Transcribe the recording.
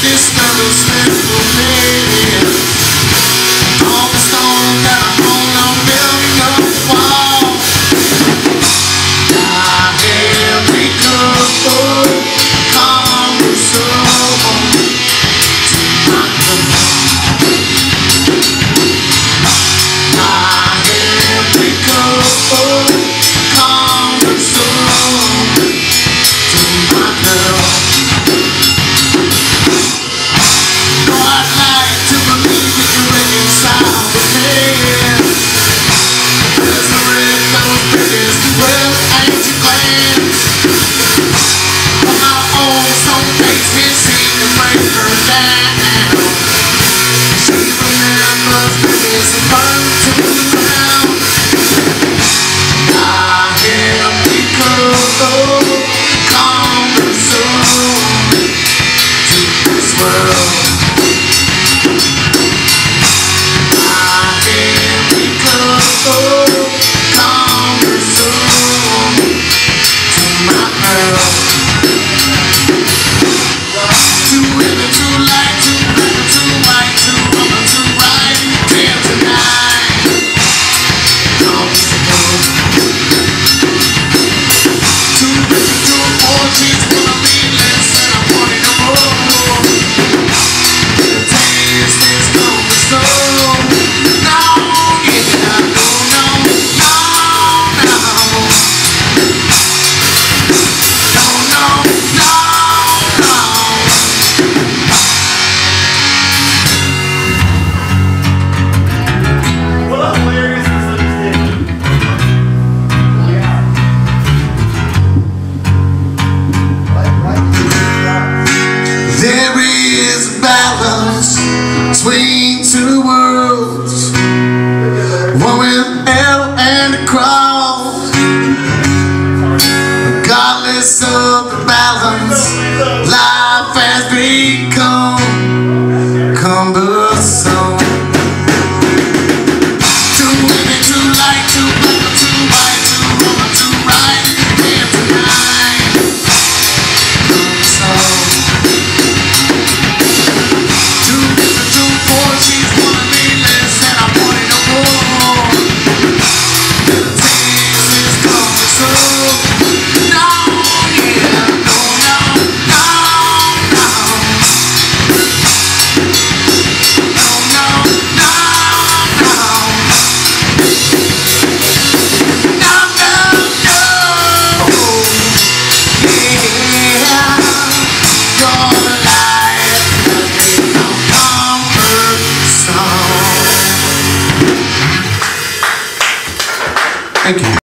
Between two worlds, one with hell and the cross. Regardless of the balance, life has become cumbersome. Too heavy, too light, too black, too white, too wrong, too right, and tonight. Cumbersome. Thank you.